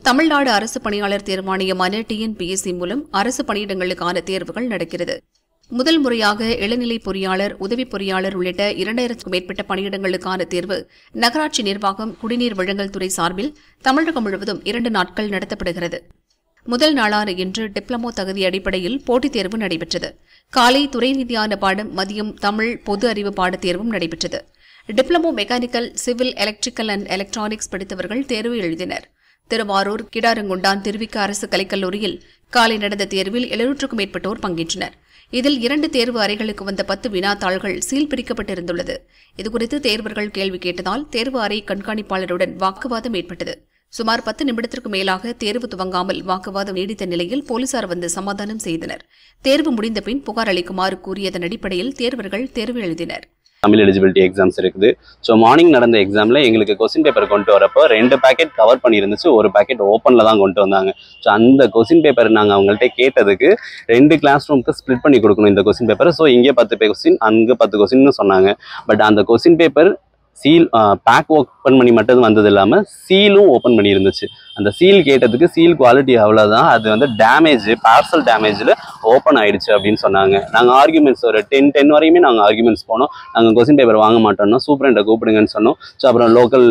தமிழ்நாடு அரசு பணியாளர் தேர்வாணையமான டிஎன்பிஎஸ்சி மூலம் அரசு பணியிடங்களுக்கான தேர்வுகள் நடக்கிறது. முதல் முறையாக இளநிலை பொறியாளர், உதவி பொறியாளர் உள்ளிட்ட 2000க்கும் மேற்பட்ட பணியிடங்களுக்கான தேர்வு நகராட்சி நிர்வாகம், குடிநீர் வழங்கல் துறை சார்பில் தமிழகம் முழுவதும் 2 நாட்கள் நடத்தப்படுகிறது. முதல் நாளான இன்று டிப்ளமோ தகுதி அடிப்படையில் போட்டித் தேர்வு நடைபெற்றது. காலை துறை ரீதியான பாடம், மதியம் தமிழ், பொது அறிவு பாடத் தேர்வும் நடைபெற்றது. Diploma mechanical, civil, electrical and electronics படித்தவர்கள் தேர்வு எழுதினர். திருவாரூர், கிடாரங்குண்டான் திருவிக அரசு கலைக்கல்லூரியில் காலை நடந்த தேர்வில் 700க்கும் மேற்பட்டோர் பங்கேற்றனர். இதில் 2 தேர்வு அறைகளுக்கு வந்த 10 வினாத்தாள்கள் சீல் பிரிக்கப்பட்டிருந்துள்ளது. இதுகுறித்து தேர்வர்கள் கேள்வி கேட்டதால் தேர்வு அறை கண்காணிப்பாளருடன் வாக்குவாதம் ஏற்பட்டது. சுமார் 10 நிமிடத்திற்கு மேலாக தேர்வு துவங்காமல் வாக்குவாதம் நீடித்த நிலையில் போலீசார் வந்து சமாதானம் செய்தனர். தேர்வு முடிந்த பின் புகார் அளிக்குமாறு கூறியதன் அடிப்படையில் தேர்வர்கள் தேர்வு எழுதினர். தமிழ் எலிஜிபிலிட்டி எக்ஸாம்ஸ் இருக்குது. ஸோ மார்னிங் நடந்த எக்ஸாமில் எங்களுக்கு கொஸ்டின் பேப்பர் கொண்டு வரப்போ 2 பேக்கெட் கவர் பண்ணியிருந்துச்சு, 1 பேக்கெட் ஓப்பனில் தான் கொண்டு வந்தாங்க. ஸோ அந்த கொஸ்டின் பேப்பர் நாங்கள் அவங்கள்ட்ட கேட்டதுக்கு 2 கிளாஸ் ரூமுக்கு ஸ்ப்ளிட் பண்ணி கொடுக்கணும் இந்த கொஸ்டின் பேப்பர். ஸோ இங்கே 10 கொஸ்டின், அங்கே 10 கொஸ்டின்னு சொன்னாங்க. பட் அந்த question paper seal pack open பண்ணி மட்டும் வந்தது இல்லாமல் சீலும் ஓப்பன் பண்ணி இருந்துச்சு. அந்த சீல் கேட்டதுக்கு சீல் குவாலிட்டி அவ்வளோதான், அது வந்து டேமேஜ், பார்சல் டேமேஜில் ஓப்பன் ஆயிடுச்சு அப்படின்னு சொன்னாங்க. நாங்கள் ஆர்குமெண்ட்ஸ் ஒரு 10 வரையுமே நாங்கள் ஆர்குமெண்ட்ஸ் போனோம். நாங்கள் கொஸ்டின் பேப்பர் வாங்க மாட்டோம்னா சூப்பரண்டை கூப்பிடுங்கன்னு சொன்னோம். ஸோ அப்புறம் லோக்கல்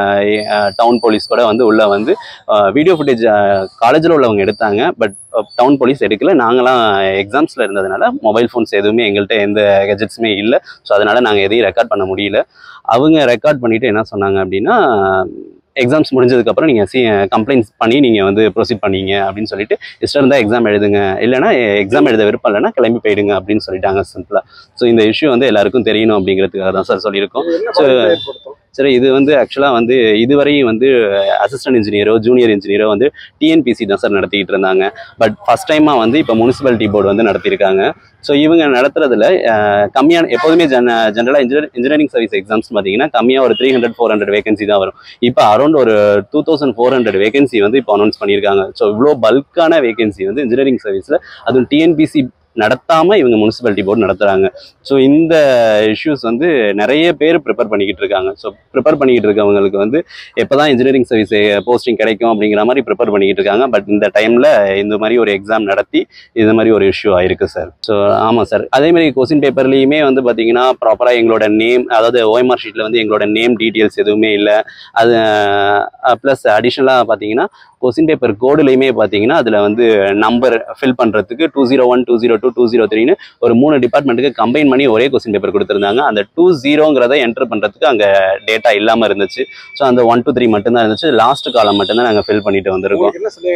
டவுன் போலீஸ் கூட வந்து உள்ளே வந்து வீடியோ ஃபுட்டேஜ் காலேஜில் உள்ளவங்க எடுத்தாங்க. பட் டவுன் போலீஸ் எடுக்கல. நாங்களாம் எக்ஸாம்ஸில் இருந்ததுனால மொபைல் ஃபோன்ஸ் எதுவுமே எங்கள்கிட்ட எந்த கெஜெட்ஸுமே இல்லை. ஸோ அதனால் நாங்கள் எதையும் ரெக்கார்ட் பண்ண முடியல. அவங்க ரெக்கார்ட் பண்ணிவிட்டு என்ன சொன்னாங்க அப்படின்னா, எக்ஸாம்ஸ் முடிஞ்சதுக்கப்புறம் நீங்கள் கம்ப்ளைண்ட்ஸ் பண்ணி நீங்கள் வந்து ப்ரொசீட் பண்ணீங்க அப்படின்னு சொல்லிட்டு, இஷ்டம் இருந்தால் எக்ஸாம் எழுதுங்க, இல்லைனா எக்ஸாம் எழுத விருப்பம் இல்லைன்னா கிளம்பி போயிடுங்க அப்படின்னு சொல்லிட்டாங்க சிம்பிளாக. ஸோ இந்த இஷ்யூ வந்து எல்லாருக்கும் தெரியணும் அப்படிங்கிறதுக்காக தான் சார் சொல்லியிருக்கோம். ஸோ சரி, இது வந்து ஆக்சுவலாக வந்து இதுவரையும் வந்து அசிஸ்டன்ட் இன்ஜினியரோ ஜூனியர் இன்ஜினியரோ வந்து டிஎன்பிசி தான் சார் நடத்திக்கிட்டு இருந்தாங்க. பட் ஃபஸ்ட் டைமாக வந்து இப்போ முனிசிபாலிட்டி போர்டு வந்து நடத்தியிருக்காங்க. ஸோ இவங்க நடத்துறதுல கம்மியான, எப்போதுமே ஜென்ரலாக இன்ஜினியரிங் சர்வீஸ் எக்ஸாம்ஸ் பார்த்தீங்கன்னா கம்மியாக ஒரு 300-400 வேகன்சி தான் வரும். இப்போ அரௌண்ட் ஒரு 2400 வேகன்சி வந்து இப்போ அனௌன்ஸ் பண்ணியிருக்காங்க. ஸோ இவ்வளோ பல்கான வேகன்சி வந்து இன்ஜினியரிங் சர்வீஸில், அதுவும் டிஎன்பிசி நடத்தாமல் இவங்க முனிசிபாலிட்டி போர்டு நடத்துகிறாங்க. ஸோ இந்த இஷ்யூஸ் வந்து நிறைய பேர் ப்ரிப்பேர் பண்ணிக்கிட்டு இருக்காங்க. ஸோ ப்ரிப்பேர் பண்ணிக்கிட்டு இருக்கவங்களுக்கு வந்து எப்போ தான் இன்ஜினியரிங் சர்வீஸ் போஸ்டிங் கிடைக்கும் அப்படிங்கிற மாதிரி ப்ரிப்பேர் பண்ணிக்கிட்டு இருக்காங்க. பட் இந்த டைமில் இந்த மாதிரி ஒரு எக்ஸாம் நடத்தி இந்த மாதிரி ஒரு இஷ்யூ ஆயிருக்கு சார். ஸோ ஆமாம் சார், அதேமாதிரி கொஸ்டின் பேப்பர்லேயுமே வந்து பார்த்தீங்கன்னா ப்ராப்பராக எங்களோட நேம், அதாவது ஓஎம்ஆர் ஷீட்டில் வந்து எங்களோட நேம் டீட்டெயில்ஸ் எதுவுமே இல்லை. அது ப்ளஸ் அடிஷ்னலாக பார்த்தீங்கன்னா கொஸ்டின் பேப்பர் கோடுலையுமே பார்த்தீங்கன்னா அதில் வந்து நம்பர் ஃபில் பண்ணுறதுக்கு 201, 202, 203ன்னு ஒரு 3 டிபார்ட்மெண்ட்டுக்கு கம்பைன் பண்ணி ஒரே கொஸ்டின் பேப்பர் கொடுத்துருந்தாங்க. அந்த 20ங்கிறத என்டர் பண்ணுறதுக்கு அங்கே டேட்டா இல்லாமல் இருந்துச்சு. ஸோ அந்த 1 to 3 மட்டும்தான் இருந்துச்சு. லாஸ்ட் காலம் மட்டும்தான் நாங்கள் ஃபில் பண்ணிட்டு வந்திருக்கோம்.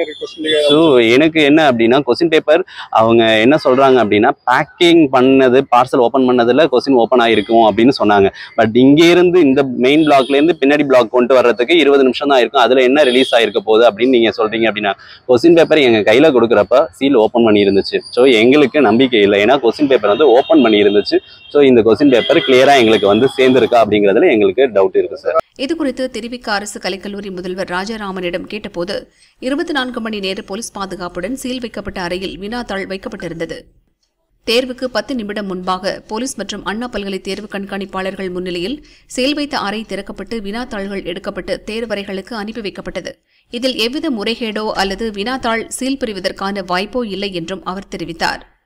ஸோ எனக்கு என்ன அப்படின்னா, கொஸ்டின் பேப்பர் அவங்க என்ன சொல்கிறாங்க அப்படின்னா, பேக்கிங் பண்ணது, பார்சல் ஓப்பன் பண்ணதில் கொஸ்டின் ஓப்பன் ஆகிருக்கும் அப்படின்னு சொன்னாங்க. பட் இங்கேருந்து இந்த மெயின் பிளாக்லேருந்து பின்னாடி பிளாக் கொண்டு வர்றதுக்கு 20 நிமிஷம் தான் இருக்கும். அதில் என்ன ரிலீஸ் ஆகிருக்க போகுது அப்படின்னு நீங்கள் சொல்கிறீங்க அப்படின்னா, கொஸ்டின் பேப்பர் எங்கள் கையில் கொடுக்குறப்ப சீல் ஓப்பன் பண்ணி இருந்துச்சு. ஸோ எங்களுக்கு நம்பிக்கை இல்லை, ஏன்னா கொஸ்டின் பேப்பர் வந்து ஓப்பன் பண்ணி இருந்துச்சு. ஸோ இந்த கொஸ்டின் பேப்பர் கிளியராக எங்களுக்கு வந்து சேர்ந்துருக்கா அப்படிங்கிறதுல எங்களுக்கு டவுட் இருக்குது சார். இதுகுறித்து திருவிக அரசு கலைக்கல்லூரி முதல்வர் ராஜாராமனிடம் கேட்டபோது 24 மணி நேர போலீஸ் பாதுகாப்புடன் சீல் வைக்கப்பட்ட அறையில் வினாத்தாள் வைக்கப்பட்டிருந்தது. தேர்வுக்கு 10 நிமிடம் முன்பாக போலீஸ் மற்றும் அண்ணா பல்கலை தேர்வு கண்காணிப்பாளர்கள் முன்னிலையில் சீல் வைத்த அறை திறக்கப்பட்டு வினாத்தாள்கள் எடுக்கப்பட்டு தேர்வறைகளுக்கு அனுப்பி வைக்கப்பட்டது. இதில் எவ்வித முறைகேடோ அல்லது வினாத்தாள் சீல் பிரிவதற்கான வாய்ப்போ இல்லை என்றும் அவர் தெரிவித்தார்.